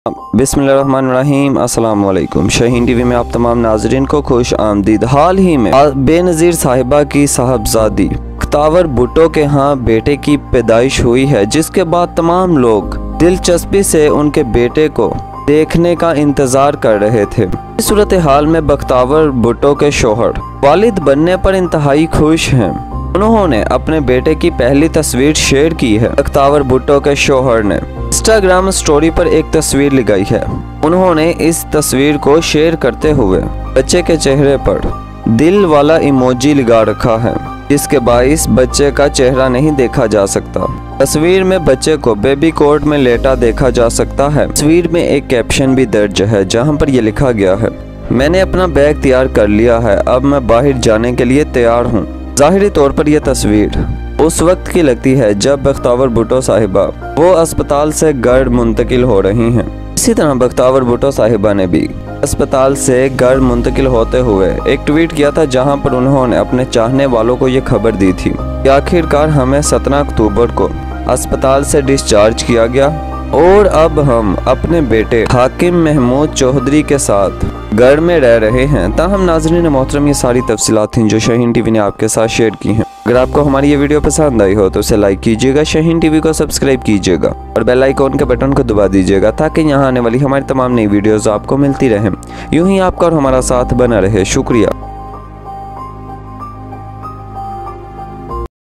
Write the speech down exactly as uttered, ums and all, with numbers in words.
बिस्मिल्लाहिर्रहमानिर्रहीम अस्सलाम वालेकुम। शाहीन टीवी में आप तमाम नाजरीन को खुश आमदीद। हाल ही में बेनज़ीर साहिबा की साहबजादी बख्तावर भुट्टो के यहाँ बेटे की पैदाइश हुई है, जिसके बाद तमाम लोग दिलचस्पी से उनके बेटे को देखने का इंतज़ार कर रहे थे। इस सूरत हाल में बख्तावर भुट्टो के शोहर वालिद बनने पर इंतहाई खुश हैं। उन्होंने अपने बेटे की पहली तस्वीर शेयर की है। बख्तावर भुट्टो के शोहर ने इंस्टाग्राम स्टोरी पर एक तस्वीर लगाई है। उन्होंने इस तस्वीर को शेयर करते हुए बच्चे के चेहरे पर दिल वाला इमोजी लगा रखा है, जिसके बाइस बच्चे का चेहरा नहीं देखा जा सकता। तस्वीर में बच्चे को बेबी कोट में लेटा देखा जा सकता है। तस्वीर में एक कैप्शन भी दर्ज है, जहां पर यह लिखा गया है, मैंने अपना बैग तैयार कर लिया है, अब मैं बाहर जाने के लिए तैयार हूँ। ज़ाहिरी तौर पर यह तस्वीर उस वक्त की लगती है जब बख्तावर भुट्टो साहिबा वो अस्पताल से घर मुंतकिल हो रही हैं। इसी तरह बख्तावर भुट्टो साहिबा ने भी अस्पताल से घर मुंतकिल होते हुए एक ट्वीट किया था, जहां पर उन्होंने अपने चाहने वालों को ये खबर दी थी कि आखिरकार हमें सत्रह अक्टूबर को अस्पताल से डिस्चार्ज किया गया और अब हम अपने बेटे हाकिम महमूद चौधरी के साथ घर में रह रहे हैं। ताहम नाज़रीन मोहतरम, ये सारी तफसीलात थीं जो शाहीन टीवी ने आपके साथ शेयर की हैं। अगर आपको हमारी ये वीडियो पसंद आई हो तो उसे लाइक कीजिएगा, शाहीन टीवी को सब्सक्राइब कीजिएगा और बेल आइकॉन के बटन को दबा दीजिएगा, ताकि यहाँ आने वाली हमारी तमाम नई वीडियोस आपको मिलती रहें। यूं ही आपका और हमारा साथ बना रहे। शुक्रिया।